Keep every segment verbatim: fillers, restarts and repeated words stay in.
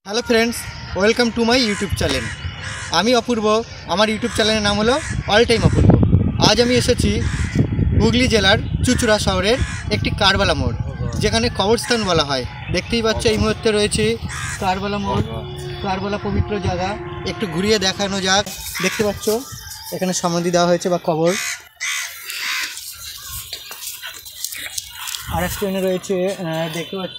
Hello friends, welcome to my YouTube channel. আমি অপূর্ব। আমার YouTube চ্যানেলের নাম হলো অল টাইম অপূর্ব। আজ আমি এসেছি হুগলি জেলার চুঁচুড়া শহরের একটি কারবালা মোড়, যেখানে কবরস্থান বলা হয়। দেখতেই পাচ্ছ এই মুহূর্তে রয়েছে কারবালা মোড়, কারবালা পবিত্র জায়গা। একটু ঘুরিয়ে দেখানো যাক। দেখতে পাচ্ছ এখানে সমাধি দেওয়া হয়েছে বা কবর। আর একটা রয়েছে, দেখতে পাচ্ছ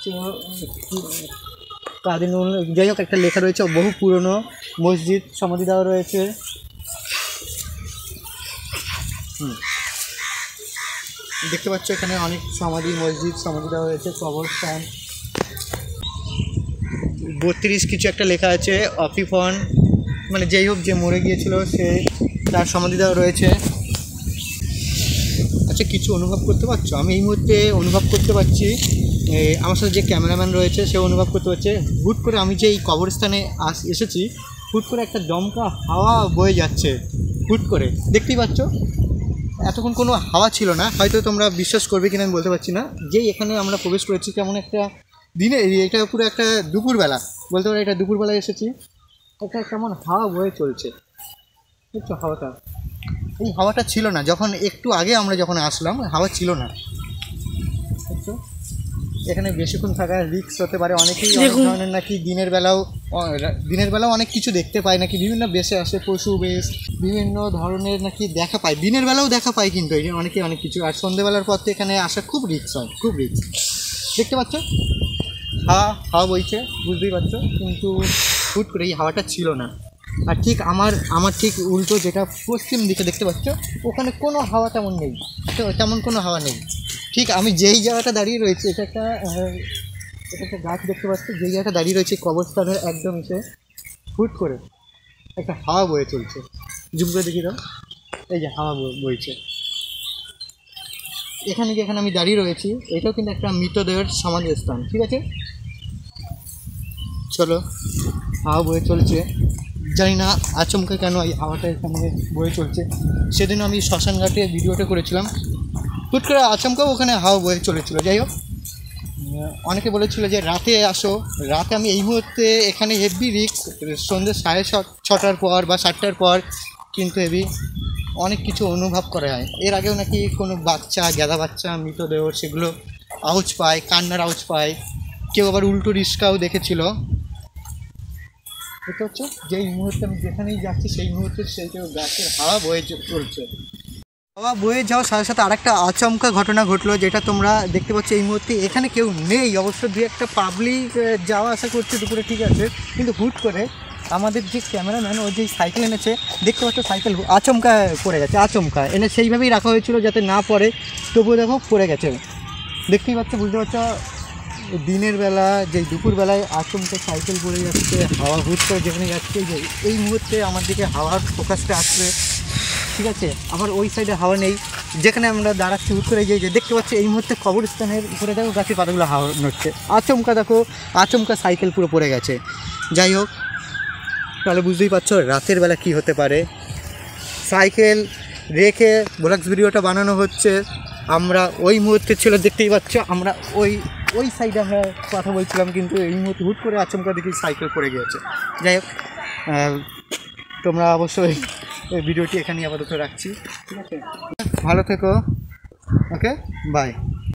কাদিনুল, যাই হোক একটা লেখা রয়েছে, বহু পুরনো মসজিদ, সমাধি দেওয়া রয়েছে। হুম দেখতে পাচ্ছ এখানে অনেক সমাধি, মসজিদ, সমাধি দেওয়া হয়েছে, কবরস্থান। বত্রিশ কিছু একটা লেখা আছে, অফিফন, মানে যাই হোক যে মরে গিয়েছিল সে, তার সমাধি দেওয়া রয়েছে। আচ্ছা, কিছু অনুভব করতে পারছো? আমি এই মুহূর্তে অনুভব করতে পারছি, আমার সাথে যে ক্যামেরাম্যান রয়েছে সে অনুভব করতে পারছে। হুট করে আমি যে এই কবরস্থানে আস এসেছি হুট করে একটা দমকা হাওয়া বয়ে যাচ্ছে, হুট করে। দেখতেই পাচ্ছ এতক্ষণ কোনো হাওয়া ছিল না, হয়তো তোমরা বিশ্বাস করবে কিনা আমি বলতে পারছি না। যেই এখানে আমরা প্রবেশ করেছি কেমন একটা দিনে, এটা পুরো একটা দুপুরবেলা বলতে পারি, এটা দুপুরবেলায় এসেছি। একটা কেমন হাওয়া বয়ে চলছে, বুঝছো? হাওয়াটা, এই হাওয়াটা ছিল না যখন একটু আগে আমরা যখন আসলাম, হাওয়া ছিল না, বুঝছো? এখানে বেশিক্ষণ থাকা রিস্ক হতে পারে। অনেকেই অনেক ধরনের নাকি দিনের বেলাও দিনের বেলাও অনেক কিছু দেখতে পায় নাকি, বিভিন্ন বেশে আসে, পশু বেশ, বিভিন্ন ধরনের নাকি দেখা পায়, দিনের বেলাও দেখা পায়, কিন্তু অনেকে অনেক কিছু। আর সন্ধ্যেবেলার পর তো এখানে আসা খুব রিস্ক হয়, খুব রিস্ক। দেখতে পাচ্ছ হাওয়া হাওয়া বইছে, বুঝতেই পারছো, কিন্তু হুট করে এই হাওয়াটা ছিল না। আর ঠিক আমার আমার ঠিক উল্টো, যেটা পশ্চিম দিকে দেখতে পাচ্ছ, ওখানে কোনো হাওয়া তেমন নেই, তেমন কোনো হাওয়া নেই। ঠিক আমি যেই জায়গাটা দাঁড়িয়ে রয়েছে, এটা একটা এটা একটা গাছ দেখতে পাচ্ছি, যেই জায়গাটা দাঁড়িয়ে রয়েছে কবরস্থানের একদম এসে হুট করে একটা হাওয়া বয়ে চলছে। জুম করে দেখি দাও, এই যে হাওয়া বইছে এখানে, যেখানে আমি দাঁড়িয়ে রয়েছি এটাও কিন্তু একটা মৃতদেহের সমাধির স্থান। ঠিক আছে, চলো, হাওয়া বয়ে চলছে। জানি না আচমকা কেন এই হাওয়াটা এখানে বয়ে চলছে। সেদিন আমি শ্মশান ঘাটে ভিডিওটা করেছিলাম, হুট করে আচমকাও ওখানে হাওয়া বয়ে চলেছিল। যাই হোক, অনেকে বলেছিল যে রাতে আসো, রাতে আমি এই মুহূর্তে এখানে হেভি রিস্ক, সন্ধ্যে সাড়ে ছটার পর বা সাতটার পর কিন্তু হেভি অনেক কিছু অনুভব করা হয়। এর আগেও নাকি কোনো বাচ্চা, গ্যাদা বাচ্চা, মৃতদেহ, সেগুলো আওয়াজ পায়, কান্নার আওয়াজ পায়। কেউ আবার উল্টো রিস্কাও দেখেছিল। এটা হচ্ছে যেই মুহূর্তে আমি যেখানেই যাচ্ছি সেই মুহূর্তে সেই গাছের হাওয়া বয়ে চলছে। হাওয়া বয়ে যাওয়ার সাথে সাথে আরেকটা আচমকা ঘটনা ঘটলো, যেটা তোমরা দেখতে পাচ্ছ। এই মুহূর্তে এখানে কেউ নেই, অবশ্য দু একটা পাবলিক যাওয়া আসা করছে দুপুরে, ঠিক আছে, কিন্তু হুট করে আমাদের যে ক্যামেরাম্যান ও যেই সাইকেল এনেছে, দেখতে পাচ্ছ সাইকেল আচমকা পড়ে গেছে। আচমকা এনে সেইভাবেই রাখা হয়েছিল যাতে না পড়ে, তবুও দেখো পড়ে গেছে। দেখতেই পাচ্ছ, বুঝতে পারছো, দিনের বেলা যেই দুপুরবেলায় আচমকা সাইকেল পড়ে যাচ্ছে, হাওয়া হুট করে যেখানে যাচ্ছে, এই মুহূর্তে আমার দিকে হাওয়ার ফোকাসটা আসছে। ঠিক আছে, আবার ওই সাইডে হাওয়া নেই, যেখানে আমরা দাঁড়াচ্ছি হুট করে যে দেখতে পাচ্ছি এই মুহূর্তে কবরস্থানের উপরে দেখো গাছের পাতাগুলো হাওয়া নড়ছে। আচমকা দেখো, আচমকা সাইকেল পুরো পড়ে গেছে। যাই হোক, তাহলে বুঝতেই পারছো রাতের বেলা কি হতে পারে। সাইকেল রেখে ব্লগস ভিডিওটা বানানো হচ্ছে। আমরা ওই মুহূর্তে ছিল, দেখতেই পাচ্ছ, আমরা ওই ওই সাইডে আমরা কথা বলছিলাম, কিন্তু এই মুহূর্তে হুট করে আচমকা দেখি সাইকেল পড়ে গিয়েছে। যাই হোক, তোমরা অবশ্যই এই ভিডিওটি এখানেই আপাতত রাখছি। ঠিক আছে, ভালো থেকো, ওকে, বাই।